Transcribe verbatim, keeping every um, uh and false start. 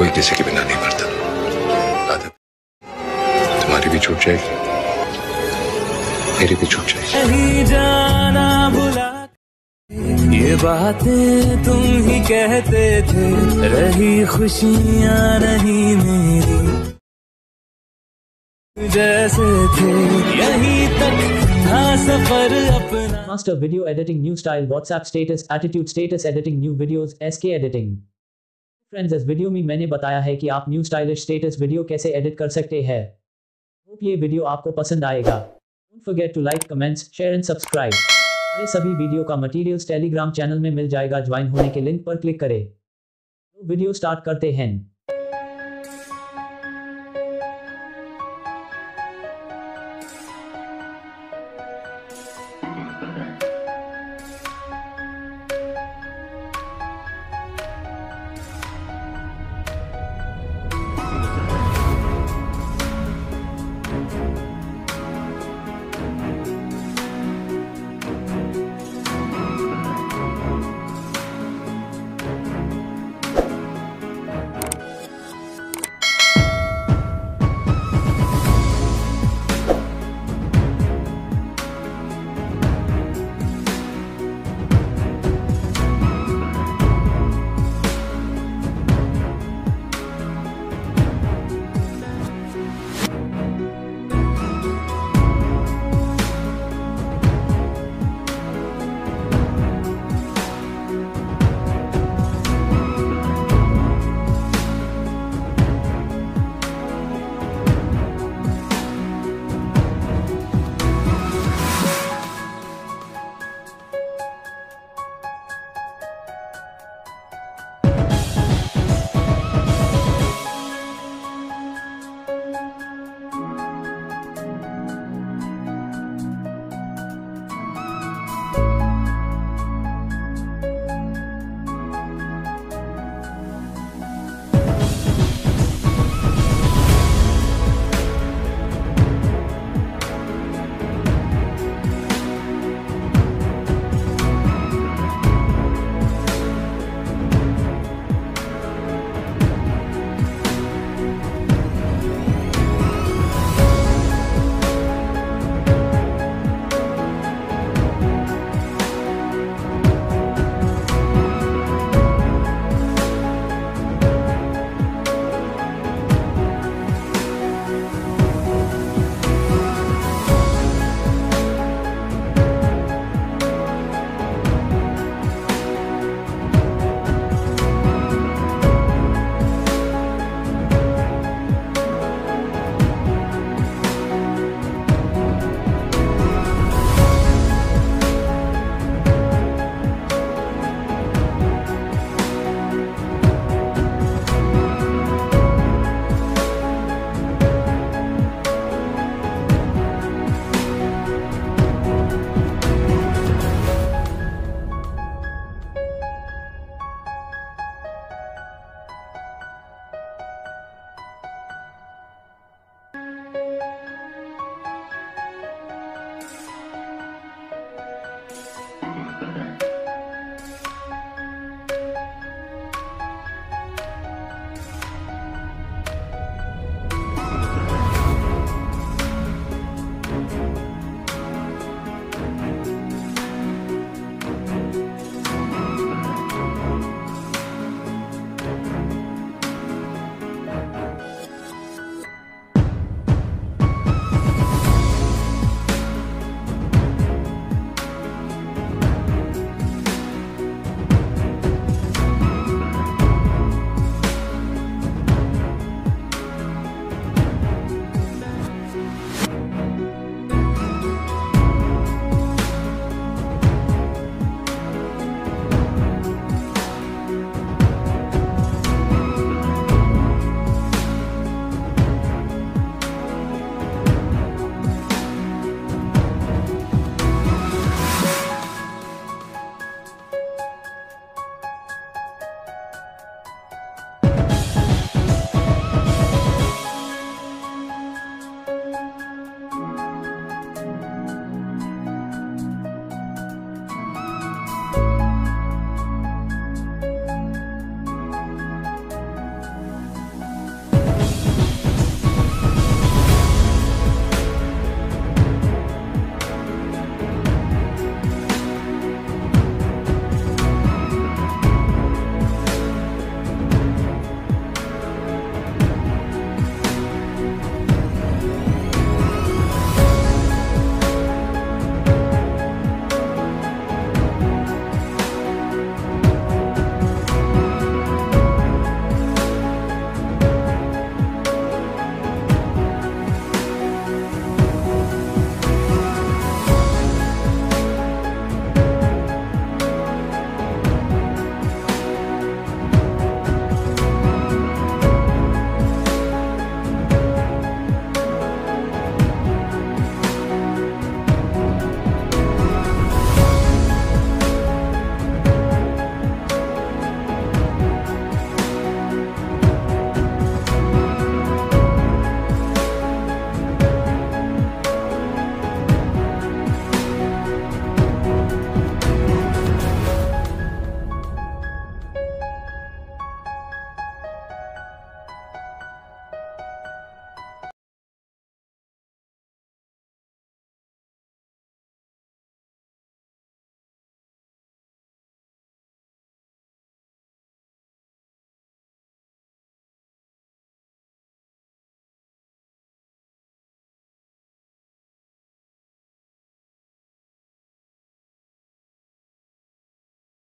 कोई किसी के बिना नहीं मरता। आदत तुम्हारी भी छूट जाएगी, मेरी भी छूट जाएगी। नहीं जाना भुला ये बातें तुम ही कहते थे, रही खुशियां नहीं मेरी जैसे थे, यहीं तक था सफर अपना। Master video editing, new style, WhatsApp status, attitude status editing, new videos, S K editing। Friends, इस वीडियो में मैंने बताया है कि आप न्यू स्टाइलिश स्टेटस वीडियो कैसे एडिट कर सकते हैं। होप ये वीडियो आपको पसंद आएगा। Don't forget to like, comments, share and subscribe. हमारे सभी वीडियो का मटेरियल्स टेलीग्राम चैनल में मिल जाएगा, ज्वाइन होने के लिंक पर क्लिक करें। तो वीडियो स्टार्ट करते हैं।